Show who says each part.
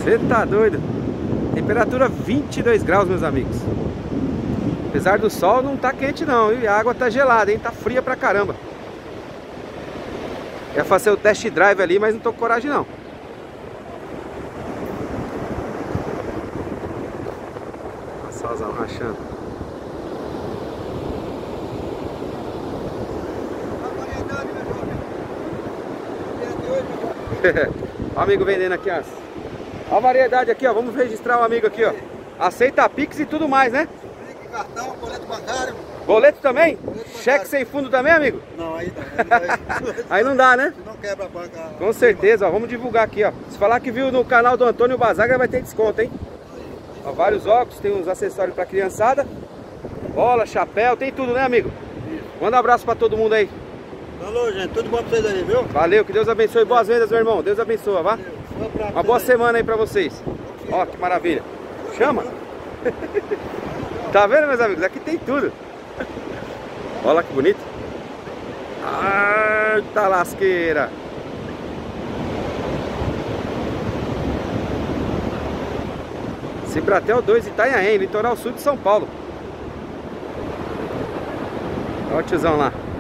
Speaker 1: Você tá doido? Temperatura 22 graus, meus amigos. Apesar do sol, não tá quente não, e a água tá gelada, hein? Tá fria pra caramba. Ia fazer o test drive ali, mas não tô com coragem não. Olha só o solzão rachando. Olha o amigo vendendo aqui, ó. Olha a variedade aqui, ó. Vamos registrar o amigo aqui, ó. Aceita Pix e tudo mais, né?
Speaker 2: Cartão, boleto bancário.
Speaker 1: Boleto também?
Speaker 2: Boleto bancário.
Speaker 1: Cheque sem fundo também, amigo?
Speaker 2: Não, aí não.
Speaker 1: Aí não dá, né?
Speaker 2: Não quebra a banca.
Speaker 1: Com certeza, ó. Vamos divulgar aqui, ó. Se falar que viu no canal do Antônio Bazaga, vai ter desconto, hein? Ó, vários óculos, tem uns acessórios pra criançada. Bola, chapéu, tem tudo, né, amigo?
Speaker 2: Isso.
Speaker 1: Manda um abraço pra todo mundo aí.
Speaker 2: Falou, gente. Tudo bom pra vocês aí, viu?
Speaker 1: Valeu, que Deus abençoe. Boas vendas, meu irmão. Deus abençoe, vá? Uma boa semana aí pra vocês. Ó, que maravilha. Chama. Tá vendo, meus amigos? Aqui tem tudo. Olha que bonito. Ah, tá lasqueira. Cibratel 2, Itanhaém, litoral sul de São Paulo. Olha o tiozão lá.